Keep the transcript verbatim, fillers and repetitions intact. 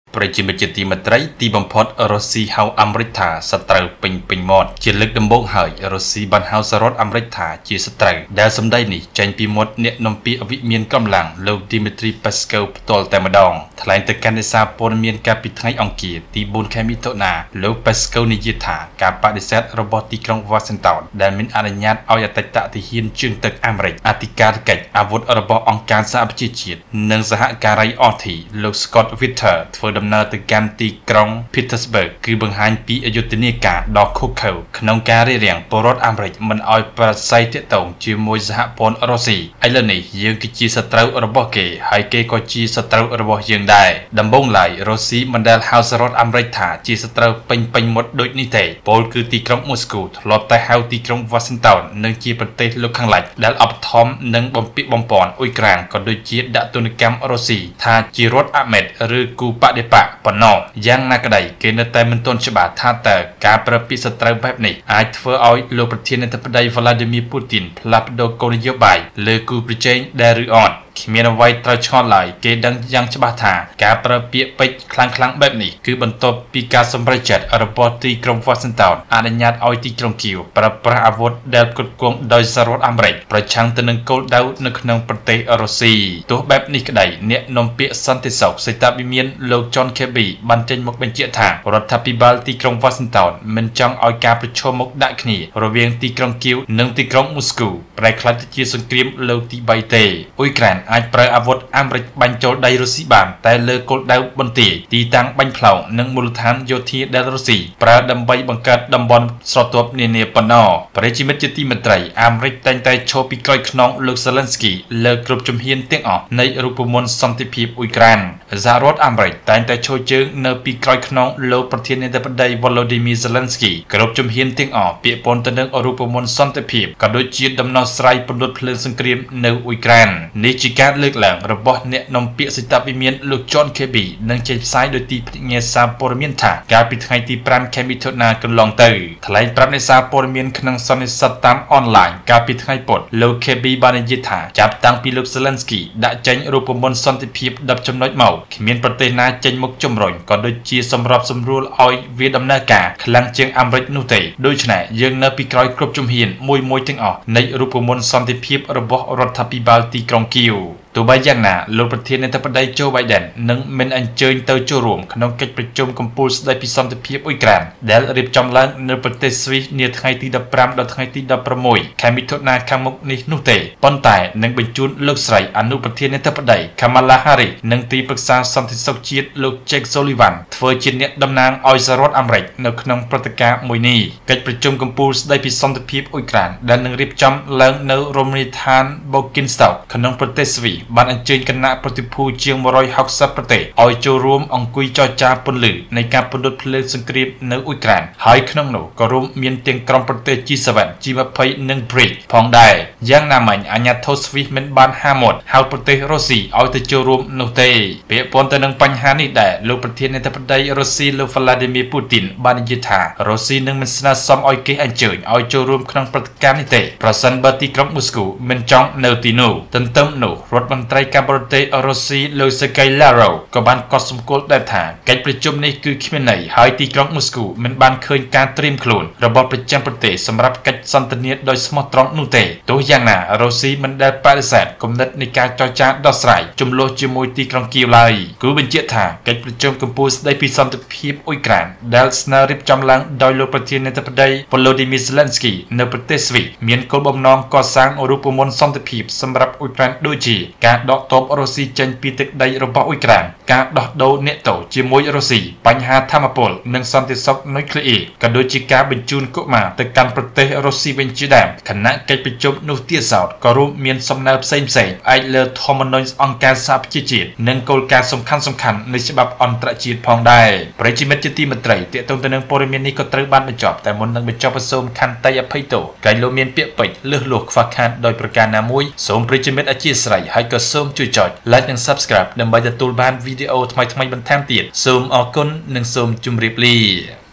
ប្រជិមជាទីមត្រីទីបំផុតរុស្ស៊ីហៅអាមេរិកថាសត្រូវពេញពេញមាត់ជាលើកដំបូងហើយរុស្ស៊ីបានហៅសហរដ្ឋអាមេរិកថាជាសត្រូវដែលសម្ដីនេះចេញពីមាត់អ្នកនាំពាក្យវិមានកម្លាំងលោក Dmitry Peskov ផ្ទាល់តែម្ដងថ្លែងទៅកាន់សារព័ត៌មានកាលពីថ្ងៃអង្គារទីបួនខែមិថុនាលោក Peskov និយាយថាការបដិសេធរបស់ទីក្រុង Washington ដែលមានអនុញ្ញាតឲ្យអតីតទាហានជើងទឹកអាមេរិកអធិការកិច្ចអាវុធរបស់អង្គការសហប្រជាជាតិនិងសហការីអធិលោក Scott Witter ធ្វើដំណើរទៅកាន់ទីក្រុង Petersburg គឺបង្ហាញពីអយុធនាការដ៏ឃោរឃៅក្នុងការរារាំងពលរដ្ឋអាមេរិកមិនឲ្យប្រស័យទាក់ទងជាមួយសហព័ន្ធរុស្ស៊ីឥឡូវនេះយើងគឺជាសត្រូវរបស់គេហើយគេក៏ជាសត្រូវរបស់យើងដែរដំបូងឡើយរុស្ស៊ីមិនដែលហៅសហរដ្ឋអាមេរិកថាជាសត្រូវពេញពេញមុតដូចនេះទេពលគឺទីក្រុងមូស្គូធ្លាប់តែហៅទីក្រុង Washington និងជាប្រទេសលោកខាងលិចដែលឧបត្ថម្ភនិងបំពាក់បំពន់អ៊ុយក្រែនក៏ដូចជាដាក់ទណ្ឌកម្មរុស្ស៊ីថាជារដ្ឋអាមេរិកឬគូបដិបកប៉ុណ្ណោះយ៉ាងណាក្តីគេនៅតែមិនទាន់ច្បាស់ថាតើការប្រើពាក្យសត្រូវបែបនេះអាចធ្វើឲ្យលោកប្រធានាធិបតី Vladimir Putin ផ្លាស់ប្ដូរគោលនយោបាយលើគូប្រជែងដែរឬអត់គ្មានអ្វីត្រូវឆ្ងល់ឡើយគេដឹងយ៉ាងច្បាស់ថាការប្រើពាក្យពេចន៍ខ្លាំងៗបែបនេះគឺបន្ទាប់ពីការសម្រេចចិត្តរបស់ទីក្រុង Washington អនុញ្ញាតឲ្យទីក្រុងគីវប្រើប្រាស់អាវុធដែលផ្គត់ផ្គង់ដោយសហរដ្ឋអាមេរិកប្រឆាំងទៅនឹងគោលដៅនៅក្នុងប្រទេសរុស្ស៊ីទោះបែបនេះក្តីអ្នកនាំពាក្យសន្តិសុខសេតវិមានលោក John Kirby បានចេញមកបញ្ជាក់ថារដ្ឋាភិបាលទីក្រុង Washington មិនចង់ឲ្យការប្រឈមមុខដាក់គ្នារវាងទីក្រុងគីវនិងទីក្រុងមូស្គូប្រែក្លាយទៅជាសង្គ្រាមលើកទីបីទេអ៊ុយក្រែនអាចប្រើអាវុធអាមេរិកបាញ់ចូលដីរុស្ស៊ីបានតែលើគោលដៅបន្ទាយទីតាំងបាញ់ផ្លោងនិងមូលដ្ឋានយោធាដែលរុស្ស៊ីប្រើដើម្បីបង្កើតតំបន់ស្រទាប់នានាប៉ុណ្ណោះប្រជាមិត្តជាទីមេត្រីអាមេរិកតែងតែឈរពីក្រោយខ្នងលោក Zelensky លើគ្រប់ជំហានទាំងអស់នៃរូបមន្តសន្តិភាពអ៊ុយក្រែនសហរដ្ឋអាមេរិកតែងតែឈរជើងនៅពីក្រោយខ្នងលោកប្រធានាធិបតី Volodymyr Zelensky គ្រប់ជំហានទាំងអស់ពាក់ព័ន្ធទៅនឹងរូបមន្តសន្តិភាពក៏ដូចជាដំណោះស្រាយពន្លត់ភ្លើងសង្គ្រាមនៅអ៊ុយក្រែននេះជាការលើកឡើងរបស់អ្នកនាំពាក្យសេតវិមានលោក John Kirby និងចេញផ្សាយដោយទីភ្នាក់ងារសារព័ត៌មានថាកាលពីថ្ងៃទីប្រាំខែមិថុនាកន្លងទៅថ្លែងប្រាប់អ្នកសារព័ត៌មានក្នុងសន្និសីទតាមអនឡាញកាលពីថ្ងៃពុធលោក Kirby បាននិយាយថាចាប់តាំងពីលោក Zelensky ដាក់ចេញរូបមន្តសន្តិភាពដប់ចំណុចមកគ្មានប្រទេសណាចេញមកជំរុញក៏ដូចជាសម្របសម្រួលឲ្យវាដំណើរការខ្លាំងជាងអាមេរិកនោះទេដូច្នេះយើងនៅពីក្រោយគ្រប់ជំហានមួយមួយទាំងអស់នៃរូបមន្តសន្តិភាពរបស់រដ្ឋាភិបាលទីក្រុងគីវទោះបីយ៉ាងណាលោកប្រធានាធិបតី Joe Biden នឹងមិនអញ្ជើញទៅចូលរួមក្នុងកិច្ចប្រជុំកំពូលស្តីពីសន្តិភាពអ៊ុយក្រែនដែលរៀបចំឡើងនៅប្រទេសស្វីសនាថ្ងៃទីដប់ប្រាំដល់ថ្ងៃទីដប់ប្រាំមួយខែមិថុនាខាងមុខនេះនោះទេប៉ុន្តែនឹងបញ្ជូនលោកស្រីអនុប្រធានាធិបតី Kamala Harris និងទីប្រឹក្សាសន្តិសុខជាតិលោក Jake Sullivan ធ្វើជាអ្នកតំណាងឲ្យសហរដ្ឋអាមេរិកនៅក្នុងព្រឹត្តិការណ៍មួយនេះកិច្ចប្រជុំកំពូលស្តីពីសន្តិភាពអ៊ុយក្រែនដែលនឹងរៀបចំឡើងនៅរមណីយដ្ឋាន Bokinstock ក្នុងប្រទេសស្វីសបានអញ្ជើញគណៈប្រតិភូជាងមួយរយហុកសិបប្រទេសឲ្យចូលរួមអង្គុយចរចាពន្លឺនៃការពន្លត់ភ្លើងសង្គ្រាមនៅអ៊ុយក្រែនហើយក្នុងនោះក៏រួមមានទាំងក្រុមប្រទេស G សេven G ยี่สิบនិង BRICS ផងដែរយ៉ាងណាមិញអាញាធិបតេយ្យស្វីសមិនបានហាមាត់ហៅប្រទេសរុស្ស៊ីឲ្យទៅចូលរួមនោះទេពាក់ព័ន្ធទៅនឹងបញ្ហានេះដែរលោកប្រធានាធិបតីរុស្ស៊ីលោក Vladimir Putin បាននិយាយថារុស្ស៊ីនឹងមិនស្នើសុំឲ្យគេអញ្ជើញឲ្យចូលរួមក្នុងព្រឹត្តិការណ៍នេះទេប្រសិនបើទីក្រុងមូស្គូមិនចង់នៅទីនោះទន្ទឹមនោះរដ្ឋមន្ត្រីការបរទេសរុស្ស៊ីលោក Sergei Lavrov ក៏បានកត់សម្គាល់ដែរថាកិច្ចប្រជុំនេះគឺគ្មានន័យហើយទីក្រុងមូស្គូមិនបានឃើញការត្រៀមខ្លួនរបស់ប្រចាំប្រទេសសម្រាប់កិច្ចសន្ទនាដោយស្មោះត្រង់នោះទេទោះយ៉ាងណារុស្ស៊ីមិនដែលបដិសេធគំនិតនៃការចរចាដោះស្រាយជម្លោះជាមួយទីក្រុងគីវឡើយគូបញ្ជាក់ថាកិច្ចប្រជុំកំពូលស្តីពីសន្តិភាពអ៊ុយក្រែនដែលស្នើរៀបចំឡើងដោយលោកប្រធានាធិបតី Volodymyr Zelensky នៅប្រទេសស្វីសមានគោលបំណងកសាងរូបមន្តសន្តិភាពសម្រាប់អ៊ុយក្រែនដូចជាការដកទ័ពរុស្ស៊ីចេញពីទឹកដីរបស់អ៊ុយក្រែនការដោះដូរអ្នកទោសជាមួយរុស្ស៊ីបញ្ហាធម្មពលនិងសន្តិសុខនុយក្លេអ៊ែរក៏ដូចជាការបញ្ជូនកុមារទៅកាន់ប្រទេសរុស្ស៊ីវិញជាដើមគណៈកិច្ចប្រជុំនោះទៀតសោតក៏រួមមានសំណើផ្សេងៗផ្អែកលើធម្មនុញ្ញអង្គការសហប្រជាជាតិនិងគោលការណ៍សំខាន់ៗនៃច្បាប់អន្តរជាតិផងដែរប្រជាមិត្តជាទីមេត្រីទាក់ទងទៅនឹងព័ត៌មាននេះក៏ត្រូវបានបញ្ចប់តែមុននឹងបញ្ចប់សូមខន្តីអភ័យទោសកាលលោកមានពាក្យពេចន៍លឺលួសខ្វះខាតដោយប្រការណាមួយសូមប្រជាមិត្តអធិស្ឋានហើយក៏សូមជួយចុច Like និង Subscribe ដើម្បីទទួលបានវីដេអូថ្មីៗបន្ថែមទៀតសូមអរគុណនិងសូមជម្រាបលា